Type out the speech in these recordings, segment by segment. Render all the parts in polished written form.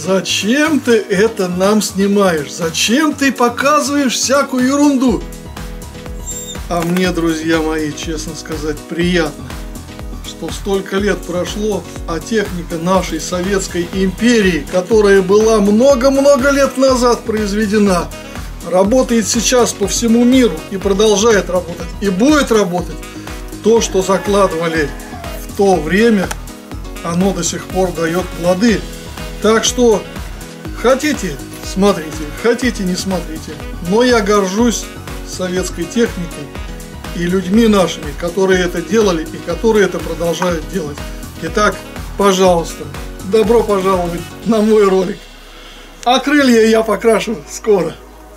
Зачем ты это нам снимаешь? Зачем ты показываешь всякую ерунду? А мне, друзья мои, честно сказать, приятно, что столько лет прошло, а техника нашей Советской империи, которая была много-много лет назад произведена, работает сейчас по всему миру и продолжает работать, и будет работать. То, что закладывали в то время, оно до сих пор дает плоды. Так что хотите — смотрите, хотите — не смотрите. Но я горжусь советской техникой и людьми нашими, которые это делали и которые это продолжают делать. Итак, пожалуйста, добро пожаловать на мой ролик. А крылья я покрашу скоро.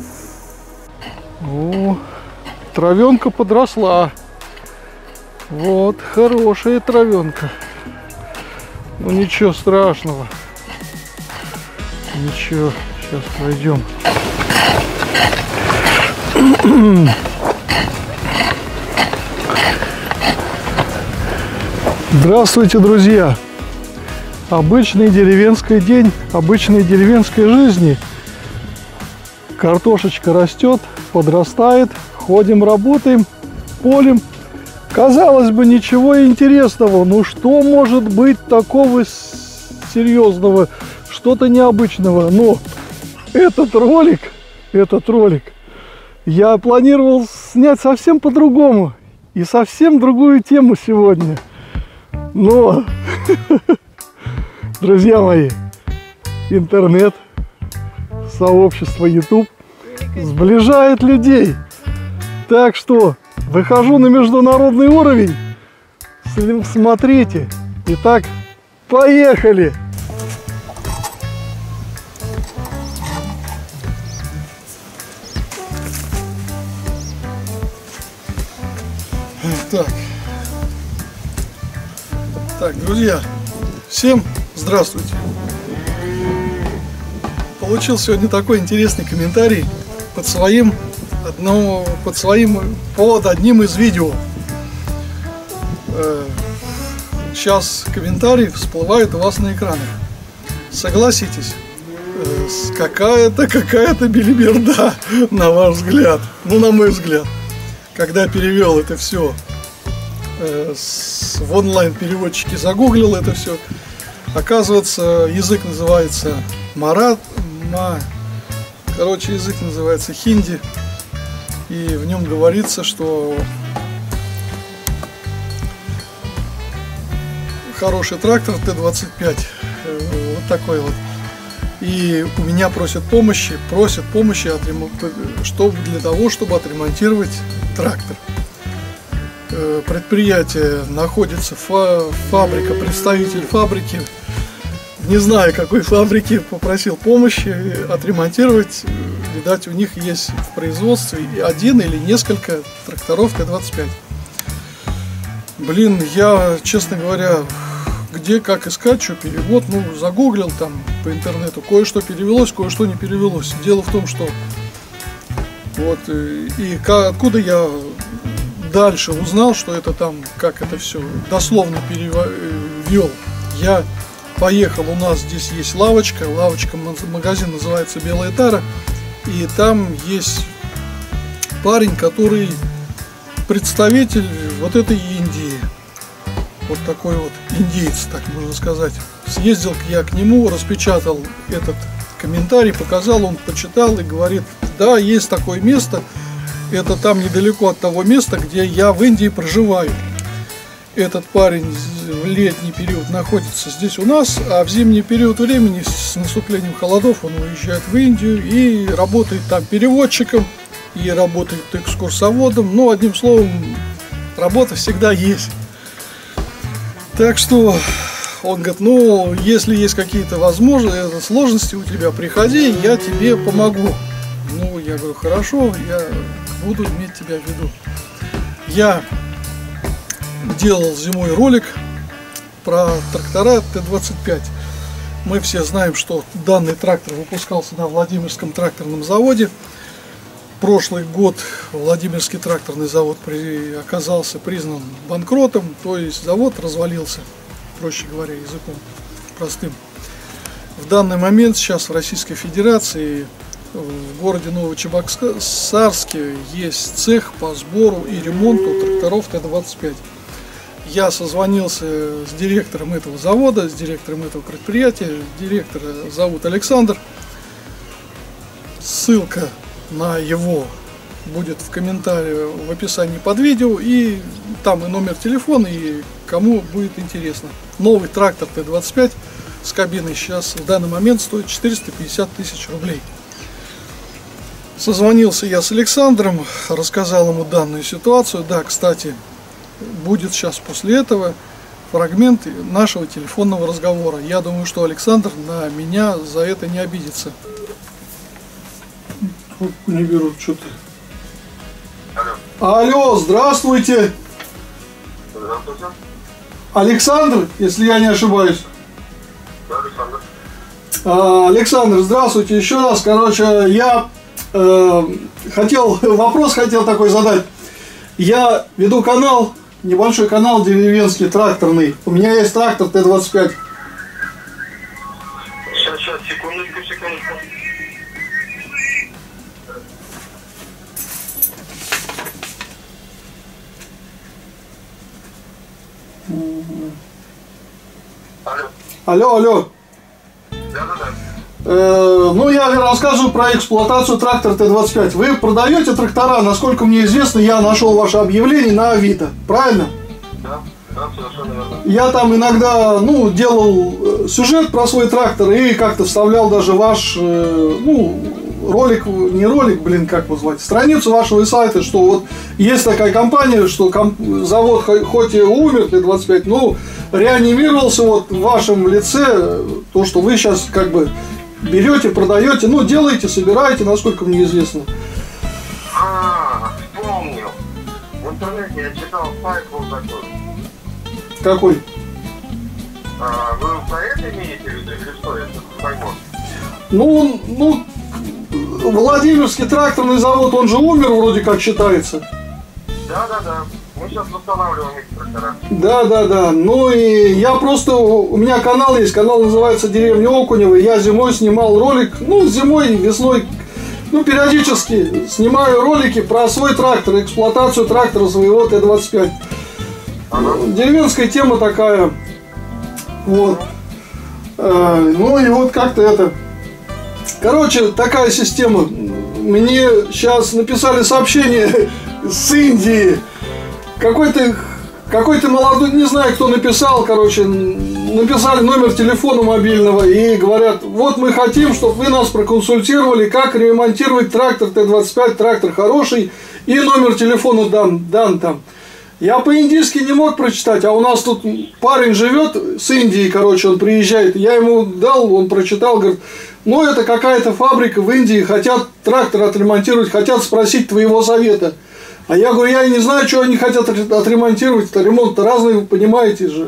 О, травенка подросла. Вот, хорошая травенка. Ну ничего страшного. Ничего, сейчас пройдем. Здравствуйте, друзья! Обычный деревенский день, обычной деревенской жизни. Картошечка растет, подрастает, ходим, работаем, полем. Казалось бы, ничего интересного, но что может быть такого серьезного, что-то необычного? Но этот ролик я планировал снять совсем по-другому и совсем другую тему сегодня. Но, друзья мои, интернет, сообщество YouTube сближает людей. Так что выхожу на международный уровень. Смотрите. Итак, поехали! Так, друзья, всем здравствуйте. Получил сегодня такой интересный комментарий под одним из видео. Сейчас комментарий всплывает у вас на экранах. Согласитесь, какая-то белиберда, на ваш взгляд, ну на мой взгляд. Когда перевел это все в онлайн-переводчике, загуглил это все, оказывается, язык называется язык называется хинди, и в нем говорится, что хороший трактор Т-25, вот такой вот. И у меня просят помощи, для того, чтобы отремонтировать трактор. Предприятие находится, представитель фабрики, не знаю какой фабрики, попросил помощи отремонтировать. Видать, у них есть в производстве один или несколько тракторов Т-25. Блин, я, честно говоря, где, как искать, что перевод, загуглил там по интернету, кое-что перевелось, кое-что не перевелось. Дело в том, что откуда я дальше узнал, что это там, как это все дословно перевел. Я поехал, у нас здесь есть магазин называется Белая Тара, и там есть парень, который представитель вот этой Индии. Вот такой вот индиец, так можно сказать. Съездил я к нему, распечатал этот комментарий, показал, он почитал и говорит: да, есть такое место, это там недалеко от того места, где я в Индии проживаю. Этот парень в летний период находится здесь у нас, а в зимний период времени с наступлением холодов он уезжает в Индию и работает там переводчиком, и работает экскурсоводом. Ну, одним словом, работа всегда есть. Так что он говорит: если есть какие-то сложности у тебя, приходи, я тебе помогу. Я говорю: хорошо, я буду иметь тебя в виду. Я делал зимой ролик про трактора Т-25. Мы все знаем, что данный трактор выпускался на Владимирском тракторном заводе. Прошлый год Владимирский тракторный завод оказался признан банкротом, то есть завод развалился, проще говоря, языком простым. В данный момент сейчас в Российской Федерации, в городе Новочебоксарске, есть цех по сбору и ремонту тракторов Т-25. Я созвонился с директором этого завода, с директором этого предприятия. Директора зовут Александр. Ссылка на его будет в комментарии в описании под видео. И там и номер телефона, и кому будет интересно. Новый трактор Т-25 с кабиной сейчас в данный момент стоит 450 тысяч рублей. Созвонился я с Александром, рассказал ему данную ситуацию. Да, кстати, будет сейчас после этого фрагмент нашего телефонного разговора. Я думаю, что Александр на меня за это не обидится. Не берут что-то. Алло, здравствуйте. Здравствуйте. Александр, если я не ошибаюсь. Да, Александр. Александр, здравствуйте еще раз. Короче, я вопрос хотел такой задать. Я веду канал, небольшой канал деревенский, тракторный. У меня есть трактор Т-25. Сейчас, секундочку. Алло. Да. Ну, я рассказываю про эксплуатацию трактора Т-25. Вы продаете трактора, насколько мне известно, я нашел ваше объявление на Авито, правильно? Да, совершенно верно. Я там иногда, делал сюжет про свой трактор и как-то вставлял даже ваш, ролик, не ролик, как его звать, страницу вашего сайта, что вот есть такая компания, что завод хоть и умер, Т-25, но реанимировался вот в вашем лице, то, что вы сейчас как бы берете, продаете, делаете, собираете, насколько мне известно. Вспомнил. В интернете я читал сайт был такой. Какой? Вы про это имеете в виду или что это? Пойму. Владимирский тракторный завод, он же умер вроде как считается. Да. Мы сейчас восстанавливаем эти трактора. Да. Ну и я просто, у меня канал есть, канал называется «Деревня Окунева». Я зимой снимал ролик, зимой, весной, периодически снимаю ролики про свой трактор, эксплуатацию трактора своего Т-25. Деревенская тема такая. Вот. И вот как-то это. Короче, такая система. Мне сейчас написали сообщение с Индии. Какой-то молодой, не знаю, кто написал, написали номер телефона мобильного и говорят, вот мы хотим, чтобы вы нас проконсультировали, как ремонтировать трактор Т-25, трактор хороший, и номер телефона дан там. Я по-индийски не мог прочитать, а у нас тут парень живет с Индии, он приезжает, я ему дал, он прочитал, говорит, это какая-то фабрика в Индии, хотят трактор отремонтировать, хотят спросить твоего совета. А я говорю, я и не знаю, что они хотят отремонтировать, ремонт-то разный, вы понимаете же.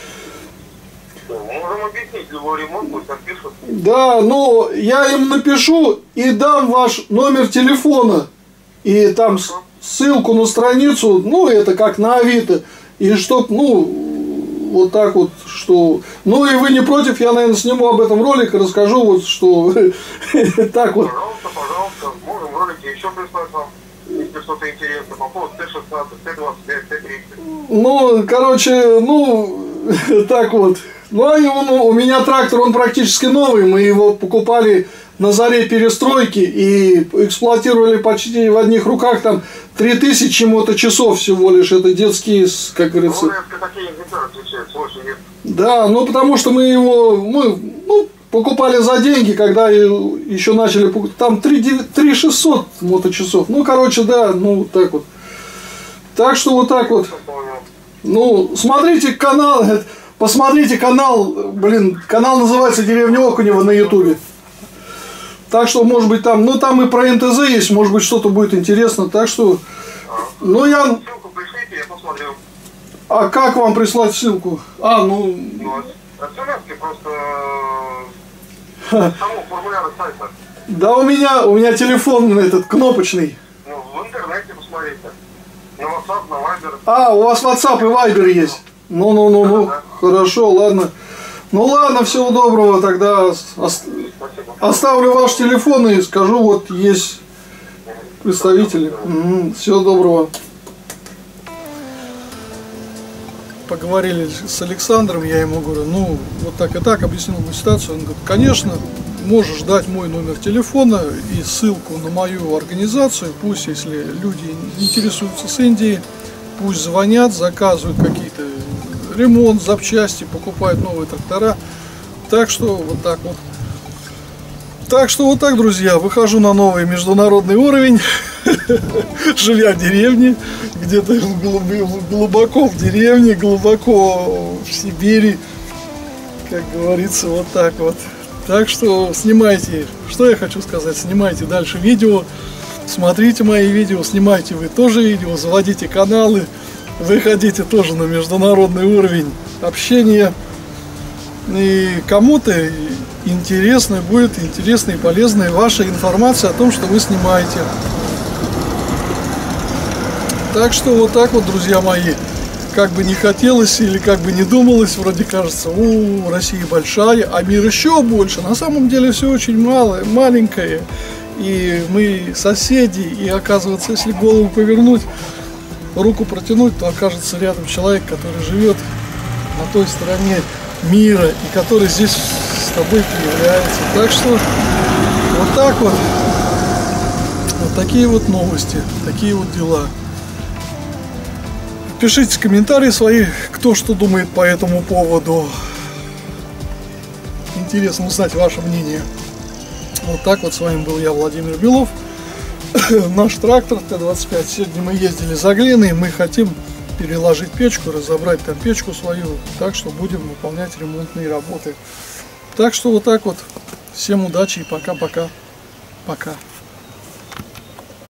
Можем объяснить, любой ремонт пусть напишут. Да, я им напишу и дам ваш номер телефона, и там ссылку на страницу, это как на Авито, и чтоб, вот так вот, что... и вы не против, я, наверное, сниму об этом ролик и расскажу, вот, что... так вот. Пожалуйста, можем ролики еще прислать вам, если что-то интересно, по поводу Т-16, Т-25, Т-30. Так вот. У меня трактор, он практически новый, мы его покупали на заре перестройки и эксплуатировали почти в одних руках, там 3000 моточасов всего лишь, это детские, как говорится. Да, потому что мы покупали за деньги, когда еще начали покупать, там 3600 моточасов, так вот. Так что вот так вот. Смотрите канал, посмотрите канал, канал называется «Деревня Окунева» на ютубе. Так что, может быть, там и про НТЗ есть, может быть, что-то будет интересно. Так что, Ссылку пришлите, я посмотрю. А как вам прислать ссылку? СМС-ки просто самого формуляра сайта. Да у меня телефон этот кнопочный. В интернете посмотрите. На WhatsApp, на Viber. У вас WhatsApp и Viber есть? Да. Хорошо, ладно. Ну ладно, всего доброго, тогда оставлю ваш телефон и скажу, вот есть представители. Всего доброго. Поговорили с Александром, я ему говорю, ну вот так и так, объяснил ему ситуацию. Он говорит, конечно, можешь дать мой номер телефона и ссылку на мою организацию, пусть, если люди интересуются с Индией, пусть звонят, заказывают какие-то ремонт, запчасти, покупают новые трактора. Так что вот так вот. Так что вот так, друзья, выхожу на новый международный уровень, живя в деревне, где-то глубоко в деревне, глубоко в Сибири, как говорится, вот так вот. Так что снимайте, что я хочу сказать, снимайте дальше видео, смотрите мои видео, снимайте вы тоже видео, заводите каналы, выходите тоже на международный уровень общения. И кому-то интересно будет, интересная и полезная ваша информация о том, что вы снимаете. Так что вот так вот, друзья мои, как бы не хотелось или как бы не думалось, вроде кажется, Россия большая, а мир еще больше. На самом деле все очень малое, маленькое. И мы соседи, и оказывается, если голову повернуть, руку протянуть, то окажется рядом человек, который живет на той стороне мира и который здесь с тобой появляется. Так что вот так вот. Вот такие вот новости, такие вот дела. Пишите комментарии свои, кто что думает по этому поводу. Интересно узнать ваше мнение. Вот так вот, с вами был я, Владимир Белов. Наш трактор Т-25. Сегодня мы ездили за глиной, мы хотим переложить печку, разобрать там печку свою, так что будем выполнять ремонтные работы. Так что вот так вот. Всем удачи и пока-пока. Пока.